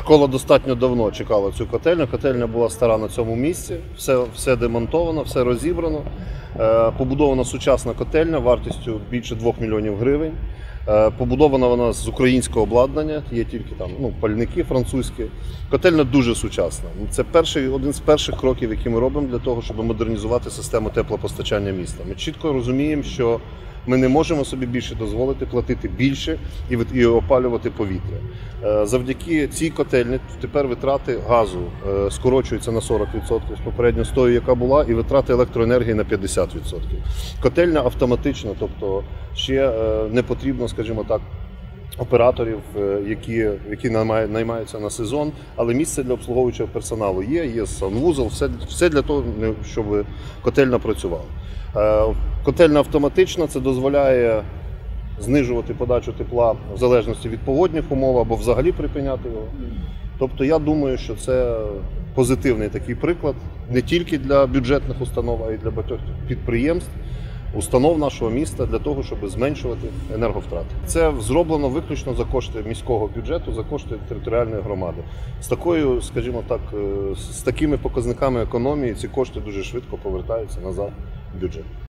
Школа достатньо давно чекала цю котельню. Котельня була стара на цьому місці, все демонтовано, все розібрано. Побудована сучасна котельня вартістю більше 2 мільйонів гривень. Побудована вона з українського обладнання, є тільки там пальники французькі. Котельня дуже сучасна. Це один з перших кроків, які ми робимо для того, щоб модернізувати систему теплопостачання міста. Ми чітко розуміємо, що ми не можемо собі більше дозволити платити більше і опалювати повітря. Завдяки цій котельні тепер витрати газу скорочуються на 40% з попередньо з тої, яка була, і витрати електроенергії на 50%. Котельня автоматична, тобто ще не потрібно, скажімо так, операторів, які наймаються на сезон, але місце для обслуговуючого персоналу є санвузол, все для того, щоб котельня працювала. Котельня автоматична, це дозволяє знижувати подачу тепла в залежності від погодних умов або взагалі припиняти його. Тобто я думаю, що це позитивний такий приклад не тільки для бюджетних установ, а й для багатьох підприємств, установ нашого міста для того, щоб зменшувати енерговтрати. Це зроблено виключно за кошти міського бюджету, за кошти територіальної громади. З такою, скажімо так, з такими показниками економії ці кошти дуже швидко повертаються назад в бюджет.